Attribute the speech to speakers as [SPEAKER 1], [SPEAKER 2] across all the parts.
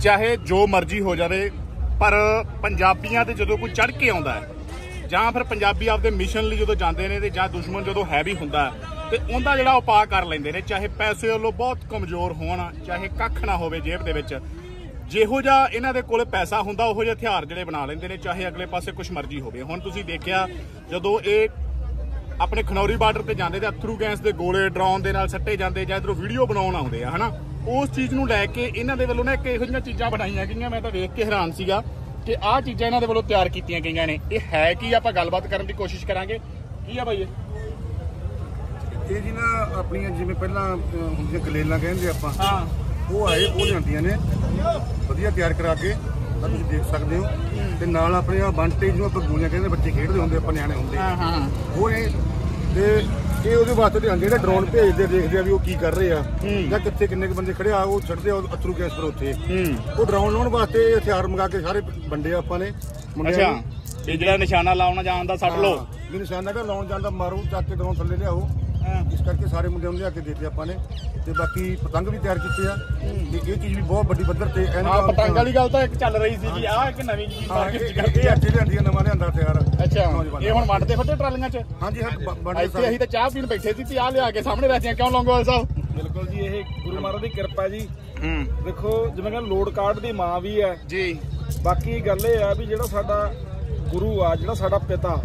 [SPEAKER 1] चाहे जो मर्जी हो जाए पर पंजाबियां ते जदों कोई चढ़ के आउंदा है जां फिर पंजाबी आपदे मिशन लई जदों जांदे ने ते जां दुश्मन जदों हैवी हुंदा ते उहदा जिहड़ा उपा कर लैंदे ने, चाहे पैसे वालों बहुत कमजोर होण, चाहे कख ना होवे जेब दे विच, ਜਿਹੋ ਜਿਹਾ ਇਹਨਾਂ ਦੇ ਕੋਲ ਪੈਸਾ ਹੁੰਦਾ ਉਹੋ ਜਿਹੇ ਹਥਿਆਰ ਜਿਹੜੇ ਬਣਾ ਲੈਂਦੇ ਨੇ, ਚਾਹੇ ਅਗਲੇ ਪਾਸੇ ਕੁਛ ਮਰਜ਼ੀ ਹੋਵੇ। ਹੁਣ ਤੁਸੀਂ ਦੇਖਿਆ ਜਦੋਂ ਇਹ ਆਪਣੇ ਖਨੌਰੀ ਬਾਰਡਰ ਤੇ ਜਾਂਦੇ ਤੇ ਅਥਰੂ ਗੈਸ ਦੇ ਗੋਲੇ ਡਰੋਨ ਦੇ ਨਾਲ ਸੱਟੇ ਜਾਂਦੇ ਜਾਂ ਇਧਰੋਂ ਵੀਡੀਓ ਬਣਾਉਣ ਆਉਂਦੇ ਆ ਹਨਾ, ਉਸ ਚੀਜ਼ ਨੂੰ ਲੈ ਕੇ ਇਹਨਾਂ ਦੇ ਵੱਲੋਂ ਨਾ ਇੱਕ ਇਹੋ ਜਿਹੀਆਂ ਚੀਜ਼ਾਂ ਬਣਾਈਆਂ ਗਈਆਂ। ਮੈਂ ਤਾਂ ਵੇਖ ਕੇ ਹੈਰਾਨ ਸੀਗਾ ਕਿ ਆਹ ਚੀਜ਼ਾਂ ਇਹਨਾਂ ਦੇ ਵੱਲੋਂ ਤਿਆਰ ਕੀਤੀਆਂ ਗਈਆਂ ਨੇ। ਇਹ ਹੈ ਕੀ, ਆਪਾਂ ਗੱਲਬਾਤ ਕਰਨ ਦੀ ਕੋਸ਼ਿਸ਼ ਕਰਾਂਗੇ। ਕੀ ਆ ਬਾਈ
[SPEAKER 2] ਇਹ ਜੀ ਨਾ ਆਪਣੀਆਂ ਜਿਵੇਂ ਪਹਿਲਾਂ ਹੁੰਦੀਆਂ ਗਲੇਲਾਂ ਕਹਿੰਦੇ ਆਪਾਂ, ਹਾਂ ਉਹ ਆਏ ਉਹ ਲਿਆਂਦੀਆਂ ਨੇ ਵਧੀਆ ਤਿਆਰ ਕਰਾ ਕੇ, ਤਾਂ ਤੁਸੀਂ ਦੇਖ ਸਕਦੇ ਹੋ। ਤੇ ਨਾਲ ਆਪਣੇ ਆ ਬੰਟੇ ਜਿਹਨੂੰ ਆਪਾਂ ਗੋਲੀਆਂ ਕਹਿੰਦੇ, ਬੱਚੇ ਖੇਡਦੇ ਹੁੰਦੇ, ਆਪਾਂ ਨਿਆਣੇ ਹੁੰਦੇ, ਉਹ ਨੇ ਤੇ ਇਹ ਉਹਦੇ ਵਾਸਤੇ ਲਿਆਂਦੇ। ਜਿਹੜਾ ਡਰੋਨ ਭੇਜਦੇ ਦੇਖਦੇ ਆ ਵੀ ਉਹ ਕੀ ਕਰ ਰਹੇ ਆ ਜਾਂ ਕਿੱਥੇ ਕਿੰਨੇ ਕੁ ਬੰਦੇ ਖੜੇ ਆ, ਉਹ ਛੱਡਦੇ ਆ ਅਥਰੂ ਗੈਸ ਪਰ ਉੱਥੇ। ਉਹ ਡਰੋਨ ਲਾਉਣ ਵਾਸਤੇ ਹਥਿਆਰ ਮੰਗਾ ਕੇ ਸਾਰੇ ਵੰਡੇ ਆਪਾਂ ਨੇ ਮੁੰਡਿਆਂ ਨੂੰ।
[SPEAKER 1] ਇਹ ਜਿਹੜਾ ਨਿਸ਼ਾਨਾ ਲਾਉਣਾ ਜਾਂਦਾ ਸੱਟ ਲਓ,
[SPEAKER 2] ਵੀ ਨਿਸ਼ਾਨਾ ਜਿਹੜਾ ਲਾਉਣ ਜਾਂਦਾ ਮਾਰੋ, ਚੱਕ ਕੇ ਡਰੋਨ ਥੱਲੇ ਲਿਆਓ। ਇਸ ਕਰਕੇ ਸਾਰੇ ਮੁੰਡਿਆਂ ਨੂੰ ਲਿਆ ਕੇ ਦਿੱਤੇ ਆਪਾਂ ਨੇ। ਤੇ ਬਾਕੀ ਪਤੰਗ ਵੀ ਤਿਆਰ ਕੀਤੇ ਆ ਤੇ ਇਹ ਚੀਜ਼ ਵੀ ਬਹੁਤ ਵੱਡੀ ਪੱਧਰ ਤੇ।
[SPEAKER 1] ਪਤੰਗ ਵਾਲੀ ਗੱਲ ਤਾਂ ਇੱਕ ਚੱਲ ਰਹੀ ਸੀ, ਆਹ ਇੱਕ ਨਵੀਂ ਚੀਜ਼
[SPEAKER 2] ਇਹ ਅੱਜ ਲਿਆਂਦੀ ਨਵਾਂ ਲਿਆਂਦਾ ਤਿਆਰ।
[SPEAKER 1] ਅੱਛਾ, ਇਹ ਹੁਣ ਵੰਡਦੇ ਫੱਟੇ ਟਰਾਲੀਆਂ 'ਚ?
[SPEAKER 2] ਹਾਂਜੀ ਹਾਂ,
[SPEAKER 1] ਇੱਥੇ ਅਸੀਂ ਤਾਂ ਚਾਹ ਪੀਣ ਬੈਠੇ ਸੀ ਤੇ ਆਹ ਲਿਆ ਕੇ ਸਾਹਮਣੇ ਰੱਖਦੇ। ਕਿਉਂ ਲੌਂਗੋਵਾਲ ਸਾਹਿਬ?
[SPEAKER 3] ਬਿਲਕੁਲ ਜੀ, ਇਹ ਗੁਰੂ ਮਹਾਰਾਜ ਦੀ ਕਿਰਪਾ ਜੀ। ਦੇਖੋ ਜਿਵੇਂ ਕਹਿੰਦੇ ਲੋਡ ਕਾਰਡ ਦੀ ਮਾਂ ਵੀ ਹੈ ਜੀ। ਬਾਕੀ ਗੱਲ ਇਹ ਆ ਵੀ ਜਿਹੜਾ ਸਾਡਾ ਗੁਰੂ ਆ, ਜਿਹੜਾ ਸਾਡਾ ਪਿਤਾ,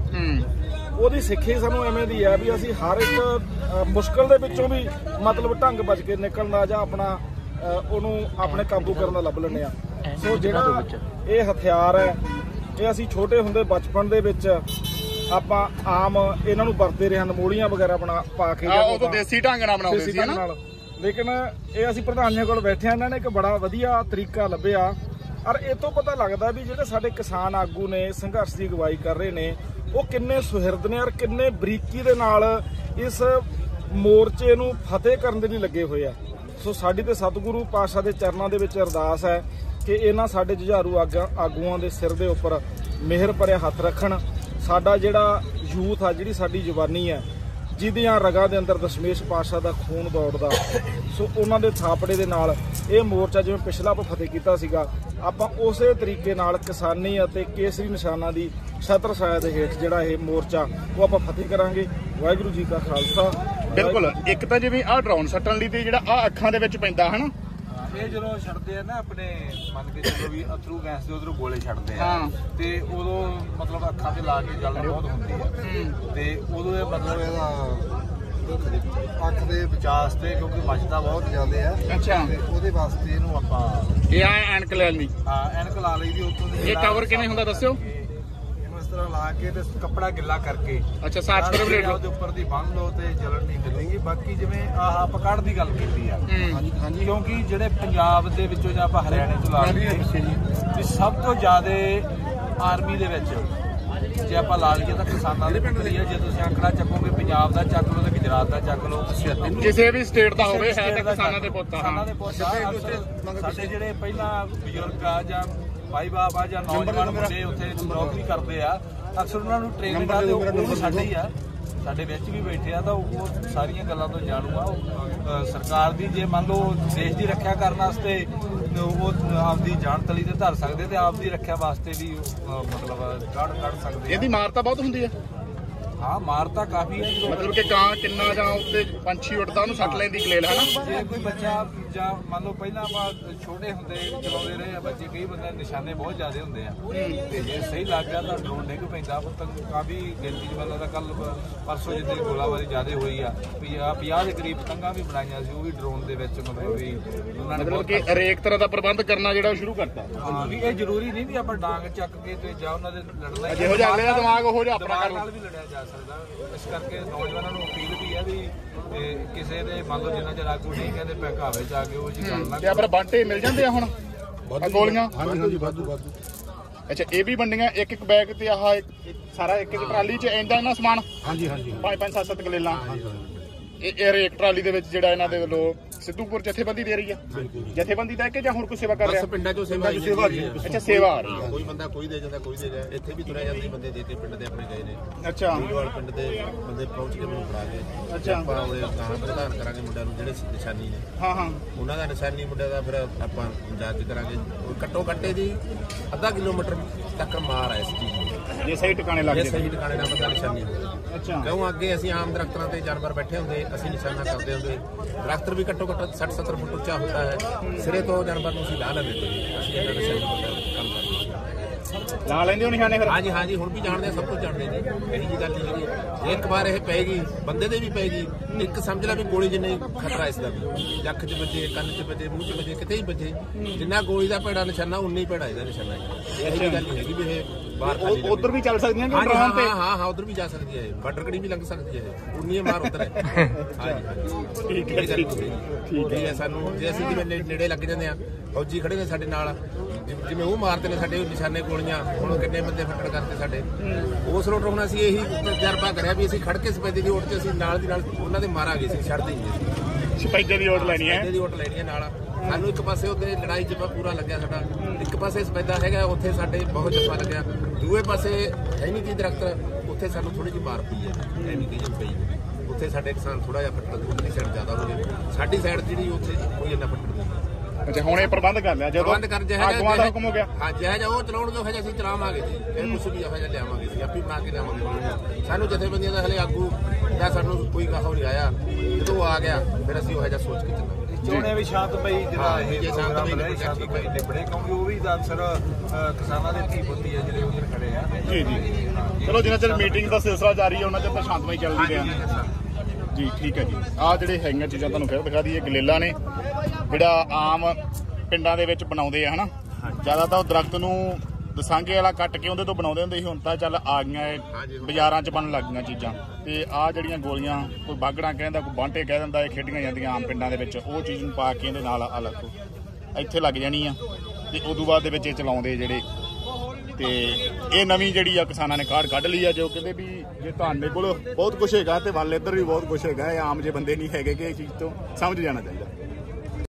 [SPEAKER 3] ਉਹਦੀ ਸਿੱਖੀ ਸਾਨੂੰ ਐਵੇਂ ਦੀ ਹੈ ਵੀ ਅਸੀਂ ਹਰ ਇੱਕ ਮੁਸ਼ਕਲ ਦੇ ਵਿੱਚੋਂ ਵੀ ਮਤਲਬ ਢੰਗ ਬਚ ਕੇ ਨਿਕਲਣ ਦਾ ਜਾਂ ਆਪਣਾ ਉਹਨੂੰ ਆਪਣੇ ਕਾਬੂ ਕਰਨ ਦਾ ਲੱਭ ਲੈਂਦੇ ਆ। ਸੋ ਜਿਹੜਾ ਇਹ ਹਥਿਆਰ ਹੈ, ਇਹ ਅਸੀਂ ਛੋਟੇ ਹੁੰਦੇ ਬਚਪਨ ਦੇ ਵਿੱਚ ਆਪਾਂ ਆਮ ਇਹਨਾਂ ਨੂੰ ਵਰਤਦੇ ਰਹੇ ਹਾਂ, ਨਮੋਲੀਆਂ ਵਗੈਰਾ ਪਾ ਕੇ
[SPEAKER 1] ਦੇਸੀ ਢੰਗ ਨਾਲ ਬਣਾਉਂਦੇ ਸੀ ਨਾ।
[SPEAKER 3] ਲੇਕਿਨ ਇਹ ਅਸੀਂ ਪ੍ਰਧਾਨ ਜੀ ਕੋਲ ਬੈਠੇ, ਇਹਨਾਂ ਨੇ ਇੱਕ ਬੜਾ ਵਧੀਆ ਤਰੀਕਾ ਲੱਭਿਆ। ਔਰ ਇਹ ਤੋਂ ਪਤਾ ਲੱਗਦਾ ਵੀ ਜਿਹੜੇ ਸਾਡੇ ਕਿਸਾਨ ਆਗੂ ਨੇ, ਸੰਘਰਸ਼ ਦੀ ਅਗਵਾਈ ਕਰ ਰਹੇ ਨੇ, ਉਹ ਕਿੰਨੇ ਸੁਹਿਰਦ ਨੇ ਔਰ ਕਿੰਨੇ ਬਰੀਕੀ ਦੇ ਨਾਲ ਇਸ ਮੋਰਚੇ ਨੂੰ ਫਤਿਹ ਕਰਨ ਦੇ ਲਈ ਲੱਗੇ ਹੋਏ ਆ। ਸੋ ਸਾਡੀ ਤੇ ਸਤਿਗੁਰੂ ਪਾਤਸ਼ਾਹ ਦੇ ਚਰਨਾਂ ਦੇ ਵਿੱਚ ਅਰਦਾਸ ਹੈ ਕਿ ਇਹਨਾਂ ਸਾਡੇ ਜੁਝਾਰੂ ਆਗੂਆਂ ਦੇ ਸਿਰ ਦੇ ਉੱਪਰ ਮਿਹਰ ਭਰਿਆ ਹੱਥ ਰੱਖਣ। ਸਾਡਾ ਜਿਹੜਾ ਯੂਥ ਆ, ਜਿਹੜੀ ਸਾਡੀ ਜਵਾਨੀ ਹੈ, ਜਿਹਦੀਆਂ ਰਗਾਂ ਦੇ ਅੰਦਰ ਦਸ਼ਮੇਸ਼ ਪਾਤਸ਼ਾਹ ਦਾ ਖੂਨ ਦੌੜਦਾ, ਸੋ ਉਹਨਾਂ ਦੇ ਥਾਪੜੇ ਦੇ ਨਾਲ ਇਹ ਮੋਰਚਾ ਜਿਵੇਂ ਪਿਛਲਾ ਆਪਾਂ ਫਤਿਹ ਕੀਤਾ ਸੀਗਾ, ਆਪਾਂ ਉਸੇ ਤਰੀਕੇ ਨਾਲ ਕਿਸਾਨੀ ਅਤੇ ਕੇਸਰੀ ਨਿਸ਼ਾਨਾਂ ਦੀ ਛਤਰ ਛਾਇਆ ਦੇ ਹੇਠ ਜਿਹੜਾ ਇਹ ਮੋਰਚਾ ਉਹ ਆਪਾਂ ਫਤਿਹ ਕਰਾਂਗੇ। ਵਾਹਿਗੁਰੂ ਜੀ ਕਾ ਖਾਲਸਾ।
[SPEAKER 1] ਬਿਲਕੁਲ। ਇੱਕ ਤਾਂ ਜਿਵੇਂ ਆਹ ਡਰੋਨ ਸੱਟਣ ਲਈ ਤੇ ਜਿਹੜਾ ਆਹ ਅੱਖਾਂ ਦੇ ਵਿੱਚ ਪੈਂਦਾ ਹਨਾ,
[SPEAKER 4] ਇਹ ਜਦੋਂ ਛੱਡਦੇ ਆ ਨਾ ਆਪਣੇ ਮੰਨ ਕੇ ਚੱਲੋ ਵੀ ਅਥਰੂ ਗੈਸ ਦੇ ਉਧਰੋਂ ਗੋਲੇ ਛੱਡਦੇ ਆ ਤੇ ਉਦੋਂ ਮਤਲਬ ਅੱਖਾਂ ਤੇ ਲਾ ਕੇ ਜਲਨ ਬਹੁਤ ਹੁੰਦੀ ਆ ਤੇ ਉਦੋਂ ਇਹ ਮਤਲਬ ਇਹਦਾ ਅੱਖ ਦੇ ਬਚਾਅ ਵਾਸਤੇ, ਕਿਉਂਕਿ ਮੱਚਦਾ ਬਹੁਤ ਜ਼ਿਆਦਾ ਆ।
[SPEAKER 1] ਅੱਛਾ,
[SPEAKER 4] ਉਹਦੇ ਵਾਸਤੇ ਇਹਨੂੰ ਆਪਾਂ
[SPEAKER 1] ਇਹ ਐਨਕ ਲੈ ਲਈ।
[SPEAKER 4] ਹਾਂ, ਐਨਕ ਲਾ ਲਈ ਦੀ ਉੱਤੋਂ ਦੀ।
[SPEAKER 1] ਇਹ ਕਵਰ ਕਿਵੇਂ ਹੁੰਦਾ ਦੱਸਿਓ?
[SPEAKER 4] ਇਸ ਤਰ੍ਹਾਂ ਲਾ ਕੇ ਤੇ ਕੱਪੜਾ ਗਿੱਲਾ ਕਰਕੇ,
[SPEAKER 1] ਅੱਛਾ, ਸਾਫ਼ ਕਰੋ ਬਲੇਡ
[SPEAKER 4] ਉਹਦੇ ਉੱਪਰ ਦੀ ਬੰਨ ਲਓ ਤੇ ਜਲਨ ਨਹੀਂ ਮਿਲੇਗੀ। ਬਾਕੀ ਜਿਵੇਂ ਆਹ ਪਕੜ ਦੀ ਗੱਲ ਕੀਤੀ ਆ, ਹਾਂਜੀ, ਕਿਉਂਕਿ ਜਿਹੜੇ ਪੰਜਾਬ ਦੇ ਵਿੱਚੋਂ ਜਾਂ ਆਪਾਂ ਹਰਿਆਣੇ ਤੋਂ ਲਾ ਲਈਏ ਵੀ ਸਭ ਤੋਂ ਜ਼ਿਆਦਾ ਆਰਮੀ ਦੇ ਵਿੱਚ ਜੇ ਆਪਾਂ ਲਾ ਲਈਏ ਤਾਂ ਕਿਸਾਨਾਂ ਦੇ ਪੁੱਤਰ ਹੀ ਆ। ਜੇ ਤੁਸੀਂ ਅੰਕੜਾ ਚੱਕੋਗੇ ਪੰਜਾਬ ਦਾ ਚੱਕ ਲਓ ਤੇ ਗੁਜਰਾਤ ਦਾ ਚੱਕ ਲਓ,
[SPEAKER 1] ਕਿਸੇ ਵੀ ਸਟੇਟ ਦਾ ਹੋਵੇ, ਹੈ ਤਾਂ ਕਿਸਾਨਾਂ ਦੇ ਪੁੱਤ।
[SPEAKER 4] ਕਿਸਾਨਾਂ ਦੇ ਪੁੱਤ ਸਾਡੇ ਜਿਹੜੇ ਪਹਿਲਾਂ ਬਜ਼ੁਰਗ ਆ ਜਾਂ ਭਾਈ ਬਾਪ ਆ ਜਾਂ ਨੌਜਵਾਨ ਮੁੰਡੇ ਉੱਥੇ ਨੌਕਰੀ ਕਰਦੇ ਆ, ਅਕਸਰ ਉਹਨਾਂ ਨੂੰ ਟ੍ਰੇਨਿੰਗ ਕਰਦੇ, ਉਹ ਸਾਡੇ ਹੀ ਆ, ਸਾਡੇ ਵਿੱਚ ਵੀ ਬੈਠੇ ਆ, ਤਾਂ ਉਹ ਸਾਰੀਆਂ ਗੱਲਾਂ ਤੋਂ ਜਾਣੂ ਆ। ਉਹ ਸਰਕਾਰ ਦੀ ਜੇ ਮੰਨ ਲਓ ਦੇਸ਼ ਦੀ ਰੱਖਿਆ ਕਰਨ ਵਾਸਤੇ ਉਹ ਆਪਦੀ ਜਾਨ ਤਲੀ ਤੇ ਧਰ ਸਕਦੇ ਤੇ ਆਪਦੀ ਰੱਖਿਆ ਵਾਸਤੇ ਵੀ ਮਤਲਬ ਕੱਢ ਸਕਦੇ।
[SPEAKER 1] ਇਹਦੀ ਮਾਰ ਤਾਂ ਬਹੁਤ ਹੁੰਦੀ ਹੈ।
[SPEAKER 4] ਹਾਂ, ਮਾਰ ਤਾਂ ਕਾਫੀ ਹੈ।
[SPEAKER 1] ਮਤਲਬ ਕਿ ਕਾਂ ਕਿੰਨਾ ਜਾਂ ਉੱਤੇ ਪੰਛੀ ਉੱਡਦਾ ਉਹਨੂੰ ਸੱਟ ਲੈਂਦੀ ਗਲੇਲ ਹਨਾ।
[SPEAKER 4] ਜੇ ਕੋਈ ਬੱਚਾ ਜਾਂ ਮੰਨ ਲਓ ਪਹਿਲਾਂ ਆਪਾਂ ਛੋਟੇ ਹੁੰਦੇ ਚਲਾਉਂਦੇ ਰਹੇ ਆ ਬੱਚੇ, ਕਈ ਬੰਦੇ ਨਿਸ਼ਾਨੇ ਬਹੁਤ ਜ਼ਿਆਦਾ ਹੁੰਦੇ ਆ ਤੇ ਜੇ ਸਹੀ ਲੱਗ ਗਿਆ ਤਾਂ ਡਰੋਨ ਡਿੱਗ ਪੈਂਦਾ। ਕਾਫੀ ਗਿਣਤੀ ਚ ਬੰਦਾ ਤਾਂ ਕੱਲ ਪਰਸੋਂ ਜਿੱਦੇ ਗੋਲਾਬਾਰੀ ਜ਼ਿਆਦਾ ਹੋਈ ਆ, 50 ਦੇ ਕਰੀਬ ਪਤੰਗਾਂ ਵੀ ਬਣਾਈਆਂ ਸੀ, ਉਹ ਵੀ ਡਰੋਨ ਦੇ ਵਿੱਚ ਮਤਲਬ ਵੀ ਉਹਨਾਂ ਨੇ
[SPEAKER 1] ਮਤਲਬ ਕਿ ਹਰੇਕ ਤਰ੍ਹਾਂ ਦਾ ਪ੍ਰਬੰਧ ਕਰਨਾ ਜਿਹੜਾ ਸ਼ੁਰੂ ਕਰਤਾ।
[SPEAKER 4] ਹਾਂ, ਵੀ ਇਹ ਜ਼ਰੂਰੀ ਨਹੀਂ ਵੀ ਆਪਾਂ ਡਾਂਗ ਚੱਕ ਕੇ ਤੇ ਜਾਂ ਉਹਨਾਂ ਦੇ ਲੜਨਾ,
[SPEAKER 1] ਜਿਹੋ ਜਿਹਾ ਅਗਲੇ ਦਾ ਦਿਮਾਗ ਉਹੋ ਜਿਹਾ ਆਪਣਾ ਕਰ
[SPEAKER 4] ਨਾਲ ਵੀ ਲੜਿਆ ਜਾ ਸਕਦਾ। ਇਸ ਕਰਕੇ ਨੌਜਵਾਨਾਂ ਨੂੰ ਅਪੀਲ ਵੀ ਹੈ ਵੀ ਕਿਸੇ ਦੇ ਮੰਨ ਲਓ ਜਿੰਨਾ ਚਿਰ ਆਗੂ ਨਹੀਂ ਕਹਿੰਦੇ ਪਹਿਕਾਵੇ ਚ ਆ ਕੇ ਉਹ ਜੀ ਗੱਲ ਨਾ।
[SPEAKER 1] ਤੇ ਪਰ ਬਾਂਟੇ ਮਿਲ ਜਾਂਦੇ ਆ ਹੁਣ ਗੋਲੀਆਂ?
[SPEAKER 2] ਹਾਂਜੀ, ਵਾਧੂ।
[SPEAKER 1] ਅੱਛਾ, ਇਹ ਵੀ ਵੰਡੀਆਂ ਇੱਕ ਇੱਕ ਬੈਗ ਤੇ ਆਹ ਸਾਰਾ ਇੱਕ ਇੱਕ ਟਰਾਲੀ ਚ ਇੰਨਾ ਸਮਾਨ?
[SPEAKER 2] ਹਾਂਜੀ,
[SPEAKER 1] 5-5 7-7 ਗਲੇਲਾਂ। ਇਹ ਹਰੇਕ ਟਰਾਲੀ ਦੇ ਵਿੱਚ ਜਿਹੜਾ ਇਹਨਾਂ ਦੇ ਵੱਲੋਂ ਸਿੱਧੂਪੁਰ ਜਥੇਬੰਦੀ ਦੇ ਰਹੀ ਹੈ ਜਥੇਬੰਦੀ ਦਾ ਕਿ ਜਾਂ ਹੁਣ ਕੋਈ ਸੇਵਾ ਕਰ ਰਿਹਾ
[SPEAKER 2] ਪਿੰਡਾਂ ਚੋਂ ਸੇਵਾ
[SPEAKER 1] ਅੱਛਾ ਸੇਵਾ ਆ ਰਹੀ ਹੈ
[SPEAKER 2] ਕੋਈ ਬੰਦਾ ਕੋਈ ਦੇ ਜਾਂਦਾ ਕੋਈ ਦੇ ਗਿਆ ਇੱਥੇ ਵੀ ਤੁਰਿਆ ਜਾਂਦੇ ਬੰਦੇ ਦੇ ਕੇ ਪਿੰਡ ਦੇ ਆਪਣੇ ਗਏ ਨੇ
[SPEAKER 1] ਅੱਛਾ
[SPEAKER 2] ਪਿੰਡ ਦੇ ਬੰਦੇ ਪਹੁੰਚ ਕੇ ਮੈਨੂੰ ਫੜਾ ਗਏ
[SPEAKER 1] ਅੱਛਾ
[SPEAKER 2] ਆਪਾਂ ਉਹਦੇ ਗਾਂ ਪ੍ਰਧਾਨ ਕਰਾਂਗੇ ਮੁੰਡਿਆਂ ਨੂੰ ਜਿਹੜੇ ਨਿਸ਼ਾਨੀ ਨੇ
[SPEAKER 1] ਹਾਂ ਹਾਂ
[SPEAKER 2] ਉਹਨਾਂ ਦਾ ਨਿਸ਼ਾਨੀ ਮੁੰਡਿਆਂ ਦਾ ਫਿਰ ਆਪਾਂ ਜਾਂਚ ਕਰਾਂਗੇ ਘੱਟੋ ਘੱਟੇ ਦੀ ਅੱਧਾ ਕਿਲੋਮੀਟਰ ਤੱਕ ਮਾਰ ਹੈ ਇਸ ਚੀਜ਼
[SPEAKER 1] ਜੇ ਸਹੀ ਟਿਕਾਣੇ ਲੱਗ
[SPEAKER 2] ਜੇ ਸਹੀ ਟਿਕਾਣੇ ਨਾਲ ਬੰਦਾ ਨਿਸ਼ਾਨੀ
[SPEAKER 1] ਅੱਛਾ
[SPEAKER 2] ਕਿਉਂ ਅੱਗੇ ਅਸੀਂ ਆਮ ਦਰਖਤਾਂ ਤੇ ਜਾਨਵਰ ਬੈਠੇ ਹੁੰਦੇ ਅਸੀਂ ਨਿਸ਼ਾਨਾ ਕਰਦੇ ਹੁੰਦੇ ਦਰਖਤ ਵੀ ਘੱਟੋ ਘੱਟ 60-70 ਫੁੱਟ ਉੱਚਾ ਹੁੰਦਾ ਹੈ ਸਿਰੇ ਤੋਂ ਜਾਨਵਰ ਨੂੰ ਅਸੀਂ ਲਾ ਲੈਂਦੇ ਅਸੀਂ ਇਹਨਾਂ ਨਿਸ਼ਾਨੀ ਕੰਮ ਕਰਦੇ
[SPEAKER 1] ਲਾ ਲੈਂਦੇ ਹੋ ਨਿਸ਼ਾਨੇ ਫਿਰ
[SPEAKER 2] ਹਾਂਜੀ ਹਾਂਜੀ ਹੁਣ ਵੀ ਜਾਣਦੇ ਸਭ ਕੁਝ ਜਾਣਦੇ ਨੇ ਇਹੀ ਜੀ ਗੱਲ ਨਹੀਂ ਹੈਗੀ ਜੇ ਇੱਕ ਵਾਰ ਇਹ ਪਏਗੀ ਬੰਦੇ ਦੇ ਵੀ ਪਏਗੀ ਇੱਕ ਸਮਝ ਲੈ ਵੀ ਗੋਲੀ ਜਿੰਨੀ ਖਤਰਾ ਇਸ ਦਾ ਵੀ ਅੱਖ 'ਚ ਵੱਜੇ ਕੰਨ 'ਚ ਵੱਜੇ ਮੂੰਹ 'ਚ ਵੱਜੇ ਕਿਤੇ ਹੀ ਵੱਜੇ ਜਿੰਨਾ ਗੋਲੀ ਦਾ ਭੈੜਾ ਨਿਸ਼ਾਨਾ ਉਨਾ ਹੀ ਭੈੜਾ ਇਹਦਾ ਨਿਸ਼ਾਨਾ ਇਹੀ ਜੀ ਗੱਲ ਨਹੀਂ ਹੈਗੀ ਵੀ ਇਹ ਬਾਹਰ ਖਾਲੀ
[SPEAKER 1] ਉਧਰ ਵੀ ਚੱਲ ਸਕਦੀਆਂ
[SPEAKER 2] ਹਾਂ ਹਾਂ ਉਧਰ ਵੀ ਜਾ ਸਕਦੀ ਹੈ ਬਾਰਡਰ ਕੜੀ ਵੀ ਲੰਘ ਸਕਦੀ ਹੈ ਉਨੀ ਮਾਰ ਉਧਰ ਹੈ ਹਾਂਜੀ ਠੀਕ ਹੈ ਸਾਨੂੰ ਜੇ ਅਸੀਂ ਜਿਵੇਂ ਨੇੜੇ ਲੱਗ ਜਾਂਦੇ ਆ ਫੌਜੀ ਖੜੇ ਨੇ ਸਾਡੇ ਨਾਲ ਜਿਵੇਂ ਉਹ ਮਾਰਦੇ ਨੇ ਸਾਡੇ ਨਿਸ਼ਾਨੇ ਗੋਲੀਆਂ ਹੁਣ ਕਿੰਨੇ ਬੰਦੇ ਫੱਟੜ ਕਰਦੇ ਸਾਡੇ ਉਸ ਰੋਡ ਹੁਣ ਅਸੀਂ ਇਹੀ ਤਜਰਬਾ ਕਰਿਆ ਵੀ ਅਸੀਂ ਖੜ ਕੇ ਸਪੈਦੇ ਦੀ ਓਟ 'ਚ ਅਸੀਂ ਨਾਲ ਦੀ ਨਾਲ ਉਹਨਾਂ ਦੇ ਮਾਰਾਂਗੇ ਅਸੀਂ ਛੱਡਦੇ ਨਹੀਂ
[SPEAKER 1] ਸਪੈਦੇ ਦੀ ਓਟ ਲੈਣੀ ਹੈ
[SPEAKER 2] ਦੀ ਓਟ ਲੈਣੀ ਹੈ ਨਾਲ ਸਾਨੂੰ ਇੱਕ ਪਾਸੇ ਉਹਦੇ ਲੜਾਈ 'ਚ ਪੂਰਾ ਲੱਗਿਆ ਸਾਡਾ ਇੱਕ ਪਾਸੇ ਸਪੈਦਾ ਹੈਗਾ ਉੱਥੇ ਸਾਡੇ ਬਹੁਤ ਜੱਫਾ ਲੱਗਿਆ ਦੂਏ ਪਾਸੇ ਹੈ ਨਹੀਂ ਕੀ ਦਰਖਤ ਉੱਥੇ ਸਾਨੂੰ ਥੋੜੀ ਜਿਹੀ ਮਾਰ ਪਈ ਹੈ ਹੈ ਨਹੀਂ ਕੀ ਪਈ ਉੱਥੇ ਸਾਡੇ ਕਿਸਾਨ ਥੋੜਾ ਜਿਹਾ ਫੱਟੜ ਉਧਰਲੀ ਸਾਈਡ ਜ਼ਿਆਦਾ ਹੋ ਗਏ ਸਾਡੀ ਸਾਈਡ ਜਿਹੜੀ ਉੱਥੇ ਕੋਈ ਇੰਨਾ ਫੱਟੜ ਨਹੀਂ
[SPEAKER 1] ਅੱਛਾ ਹੁਣ ਇਹ ਪ੍ਰਬੰਧ ਕਰ ਲਿਆ ਜਦੋਂ ਆਗੂਆਂ ਦਾ ਹੁਕਮ ਹੋ ਗਿਆ
[SPEAKER 2] ਹਾਂ ਜਿਹੇ ਉਹ ਚਲਾਉਣ ਜੋ ਹਜੇ ਅਸੀਂ ਚਲਾਵਾਂਗੇ ਜੀ ਇਹ ਕੁਛ ਵੀ ਹਜੇ ਲਿਆਵਾਂਗੇ ਅਸੀਂ ਆਪੇ ਬਣਾ ਕੇ ਲਿਆਵਾਂਗੇ ਸਾਨੂੰ ਜਥੇਬੰਦੀਆਂ ਦਾ ਹਲੇ ਆਗੂ ਜਾਂ ਸਾਨੂੰ ਕੋਈ ਕਹਾਉ ਨਹੀਂ ਆਇਆ ਜਦੋਂ ਆ ਗਿਆ ਫਿਰ ਅਸੀਂ ਉਹ ਹਜੇ ਸੋਚ ਕੇ ਚੱਲਾਂਗੇ
[SPEAKER 4] ਚੋਣੇ ਵੀ ਸ਼ਾਂਤ ਪਈ ਜਿਹੜਾ ਇਹ ਸ਼ਾਂਤ ਪਈ ਨਿਬੜੇ ਕਿਉਂਕਿ ਉਹ ਵੀ ਅਕਸਰ ਕਿਸਾਨਾਂ ਦੇ ਧੀ ਪੁੱਤੀ ਹੈ ਜਿਹੜੇ ਉਧਰ ਖੜੇ ਆ
[SPEAKER 1] ਜੀ ਚਲੋ ਜਿੰਨਾ ਚਿਰ ਮੀਟਿੰਗ ਦਾ ਸਿਲਸਿਲਾ ਜਾਰੀ ਹੈ ਉਹਨਾਂ ਚਿਰ ਤਾਂ ਸ਼ਾਂਤਮਈ ਚੱਲਦੀ ਰਿਹਾ ਜੀ ਠੀਕ ਹੈ ਜੀ ਆਹ ਜਿਹੜੇ ਹੈਗੀਆਂ ਚੀਜ਼ਾਂ ਤੁਹਾਨੂੰ ਫਿਰ ਦਿਖਾ ਦਈਏ ਗਲੇਲਾ ਨੇ ਜਿਹੜਾ ਆਮ ਪਿੰਡਾਂ ਦੇ ਵਿੱਚ ਬਣਾਉਂਦੇ ਆ ਹਨਾ ਜ਼ਿਆਦਾਤਰ ਦਰਖਤ ਨੂੰ ਦਸਾਂਗੇ ਵਾਲਾ ਕੱਟ ਕੇ ਉਹਦੇ ਤੋਂ ਬਣਾਉਂਦੇ ਹੁੰਦੇ ਸੀ ਹੁਣ ਤਾਂ ਚੱਲ ਆ ਗਈਆਂ ਬਾਜ਼ਾਰਾਂ 'ਚ ਬਣਨ ਲੱਗ ਗਈਆਂ ਚੀਜ਼ਾਂ ਤੇ ਆਹ ਜਿਹੜੀਆਂ ਗੋਲੀਆਂ ਕੋਈ ਬਾਗੜਾ ਕਹਿੰਦਾ ਕੋਈ ਬਾਂਟੇ ਕਹਿ ਦਿੰਦਾ ਇਹ ਖੇਡੀਆਂ ਜਾਂਦੀਆਂ ਆਮ ਪਿੰਡਾਂ ਦੇ ਵਿੱਚ ਉਹ ਚੀਜ਼ ਨੂੰ ਪਾ ਕੇ ਇਹਦੇ ਨਾਲ ਅਲੱਗ ਇੱਥੇ ਲੱਗ ਜਾਣੀ ਆ ਤੇ ਉਦੋਂ ਬਾਅਦ ਦੇ ਵਿੱਚ ਇਹ ਚਲਾਉਂਦੇ ਜਿਹੜੇ ਤੇ ਇਹ ਨਵੀਂ ਜਿਹੜੀ ਆ ਕਿਸਾਨਾਂ ਨੇ ਕਾਢ ਕੱਢ ਲਈ ਆ ਜੋ ਕਹਿੰਦੇ ਵੀ ਜੇ ਤੁਹਾਡੇ ਕੋਲ ਬਹੁਤ ਕੁਛ ਹੈਗਾ ਤੇ ਵੱਲ ਇੱਧਰ ਵੀ ਬਹੁਤ ਕੁਛ ਹੈਗਾ ਇਹ ਆਮ ਜੇ ਬੰਦੇ ਨਹੀਂ ਹੈਗੇ ਕਿ ਇਹ ਚੀਜ਼ ਤੋਂ ਸਮਝ ਜਾਣਾ ਚਾਹੀਦਾ।